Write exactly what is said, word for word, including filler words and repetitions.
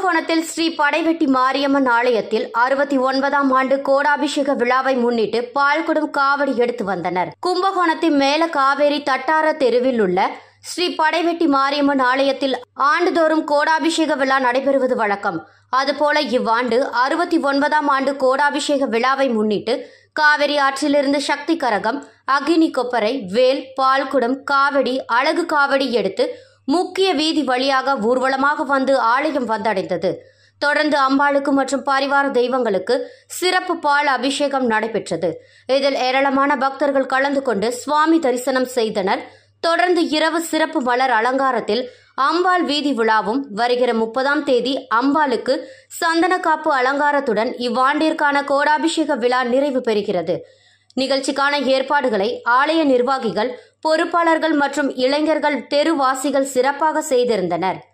கும்பகோணத்தில் ஸ்ரீ படைவெட்டி மாரியம்மன் ஆலயத்தில் அறுபத்தி ஒன்பதாம் ஆண்டு கோடாபிஷேக விழாவை முன்னிட்டு பால்குடம் காவடி எடுத்து வந்தனர். கும்பகோணத்தின் மேல காவேரி தட்டார தெருவில் உள்ள ஸ்ரீ படைவெட்டி மாரியம்மன் ஆலயத்தில் ஆண்டுதோறும் கோடாபிஷேக விழா நடைபெறுவது வழக்கம். அதுபோல இவ்வாண்டு அறுபத்தி ஒன்பதாம் ஆண்டு கோடாபிஷேக விழாவை முன்னிட்டு காவிரி ஆற்றிலிருந்து சக்தி கரகம், அக்னி கொப்பரை, வேல், பால்குடம், காவடி, அழகு காவடி எடுத்து முக்கிய வீதி வழியாக ஊர்வலமாக வந்து ஆலயம் வந்தடைந்தது. தொடர்ந்து அம்பாளுக்கு மற்றும் பரிவார தெய்வங்களுக்கு சிறப்பு பால் அபிஷேகம் நடைபெற்றது. இதில் ஏராளமான பக்தர்கள் கலந்து கொண்டு சுவாமி தரிசனம் செய்தனர். தொடர்ந்து இரவு சிறப்பு மலர் அலங்காரத்தில் அம்பாள் வீதி விழாவும், வருகிற முப்பதாம் தேதி அம்பாளுக்கு சந்தனக்காப்பு அலங்காரத்துடன் இவ்வாண்டிற்கான கோடாபிஷேக விழா நிறைவு பெறுகிறது. நிகழ்ச்சிக்கான ஏற்பாடுகளை ஆலய நிர்வாகிகள், பொறுப்பாளர்கள் மற்றும் இளைஞர்கள், தெருவாசிகள் சிறப்பாக செய்திருந்தனர்.